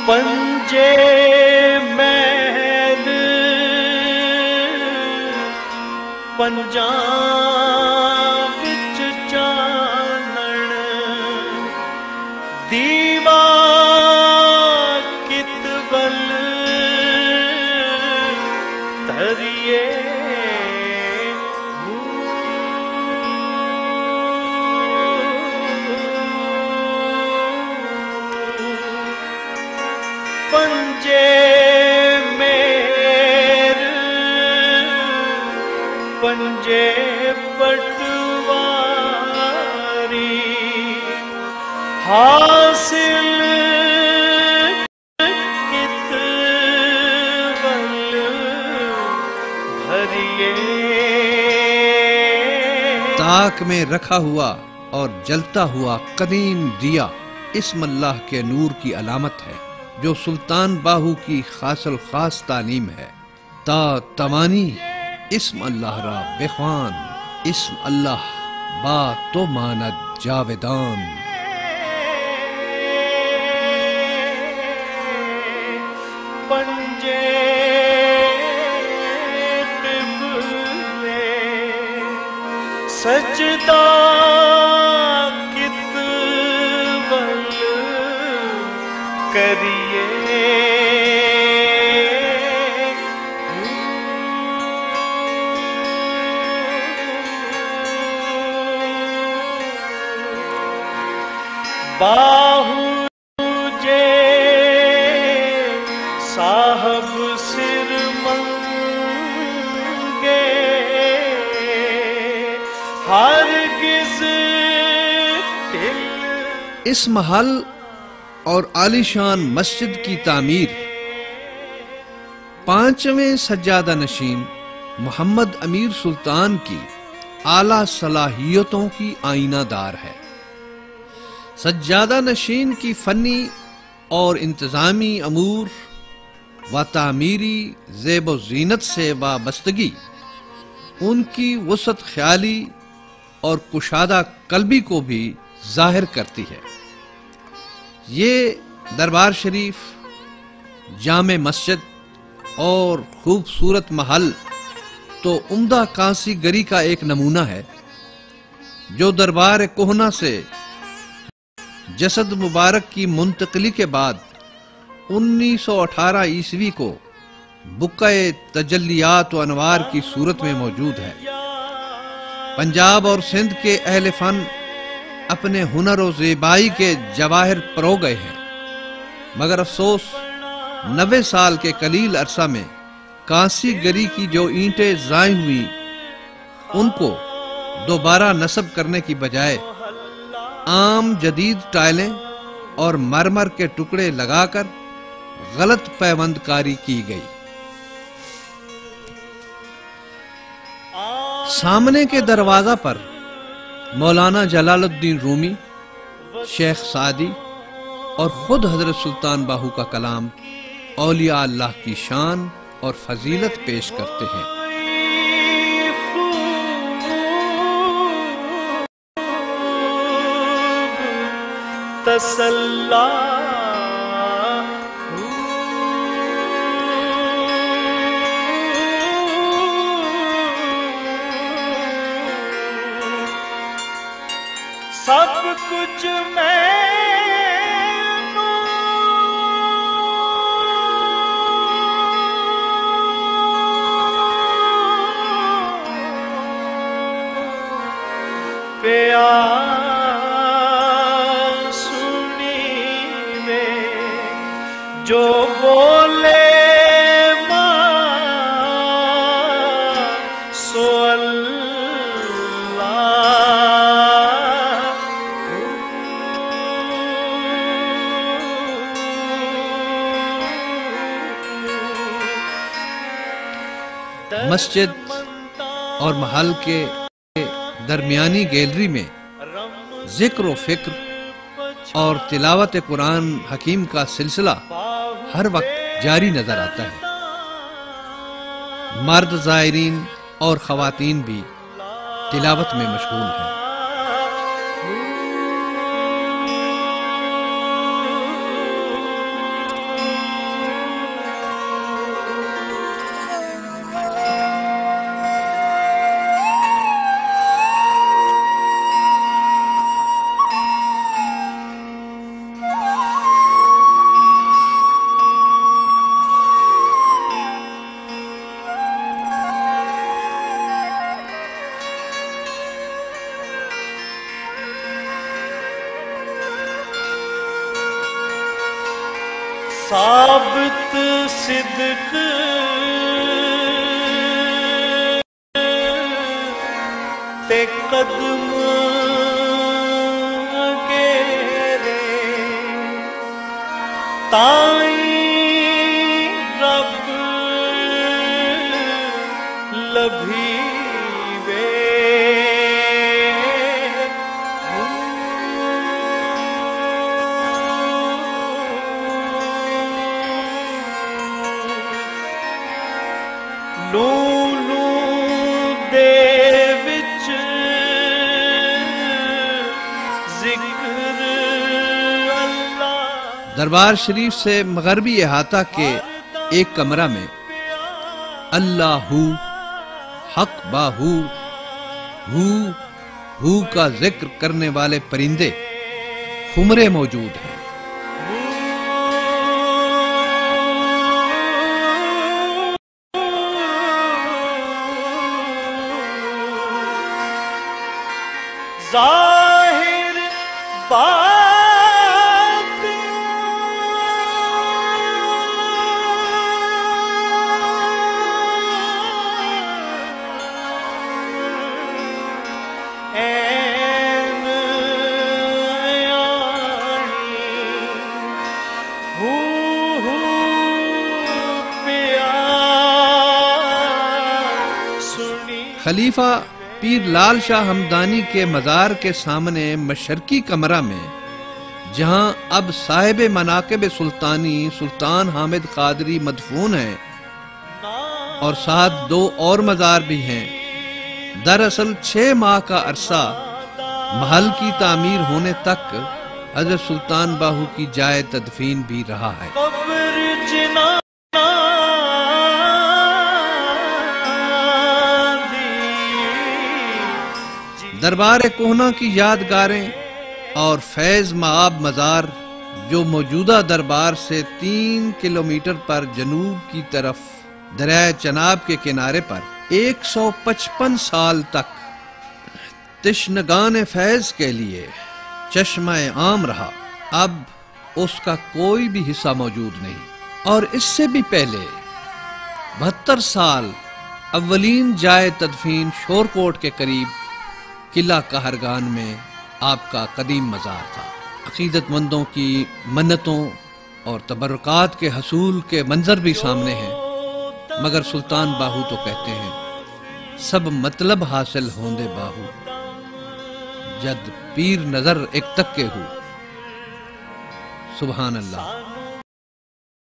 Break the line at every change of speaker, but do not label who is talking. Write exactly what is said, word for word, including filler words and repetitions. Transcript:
पंजे महल पंजा विच चानण दीवा कितवल धरिए पंजे मेर पंजे पटवारी हासिल कितवल भरिए।
ताक में रखा हुआ और जलता हुआ कदीम दिया इस्म अल्लाह के नूर की अलामत है, जो सुल्तान बाहू की खासल खास तालीम है। ता तवानी इस्म अल्लाह रा बेख्वान, इस्म अल्लाह बा तो मानद जावेदान।
पंजे क़िबले सजदा कितवल करिए। बाहू जे साहब सिर मंगे हरगिज़ दिल।
इस महल और आलीशान मस्जिद की तामीर पांचवें सज्जादा नशीन मोहम्मद अमीर सुल्तान की आला सलाहियतों की आईनादार है। सज्जादा नशीन की फनी और इंतजामी अमूर व तामीरी ज़ेब व ज़ीनत से वाबस्तगी उनकी वसत ख्याली और कुशादा कल्बी को भी जाहिर करती है। ये दरबार शरीफ, जामे मस्जिद और खूबसूरत महल तो उम्दा कांसी गरी का एक नमूना है, जो दरबार कोहना से जसद मुबारक की मुंतकली के बाद उन्नीस सौ अठारह ईस्वी को बुक्का-ए तजल्लियात व अनवार की सूरत में मौजूद है। पंजाब और सिंध के अहले फन अपने हुनर और ज़ेबाई के जवाहिर परो गए हैं, मगर अफसोस नब्बे साल के कलील अरसा में कांसी गरी की जो ईंटें ज़ाई हुई उनको दोबारा नस्ब करने की बजाय आम जदीद टाइलें और मरमर के टुकड़े लगाकर गलत पैबंदकारी की गई। सामने के दरवाजा पर मौलाना जलालुद्दीन रूमी, शेख सादी और खुद हजरत सुल्तान बाहू का कलाम औलिया अल्लाह की शान और फजीलत पेश करते हैं।
तसल्ला सब कुछ मैनू प्यार सुनी में जो बोले
मस्जिद और महल के दरमियानी गैलरी में जिक्र व फिक्र और तिलावत कुरान हकीम का सिलसिला हर वक्त जारी नजर आता है। मर्द ज़ायरीन और ख़वातीन भी तिलावत में मशगूल हैं।
تے قدم گیرے تائیں رب لبھی
دربار شریف سے مغربی احاطہ کے ایک کمرہ میں اللہ ہو حق باہو ہو ہو کا ذکر کرنے والے پرندے خمرے موجود ہیں۔
ظاہر
خلیفہ پیر لال شاہ ہمدانی کے مزار کے سامنے مشرقی کمرہ میں، جہاں اب صاحب مناقب سلطانی سلطان حامد قادری مدفون ہیں اور ساتھ دو اور مزار بھی ہیں، دراصل چھ ماہ کا عرصہ محل کی تعمیر ہونے تک حضرت سلطان باہو کی جائے تدفین بھی رہا ہے۔ دربار کوہنہ کی یادگاریں اور فیض معاب مزار جو موجودہ دربار سے تین کلومیٹر پر جنوب کی طرف دریائے چناب کے کنارے پر ایک سو پچپن سال تک تشنگان فیض کے لیے چشمہ عام رہا، اب اس کا کوئی بھی حصہ موجود نہیں۔ اور اس سے بھی پہلے بہتر سال اولین جائے تدفین شورکوٹ کے قریب قلعہ کہرگان میں آپ کا قدیم مزار تھا۔ عقیدت مندوں کی منتوں اور تبرکات کے حصول کے منظر بھی سامنے ہیں، مگر سلطان باہو تو کہتے ہیں سب مطلب حاصل ہوندے باہو، جد پیر نظر ایک تک کے ہو۔ سبحان اللہ۔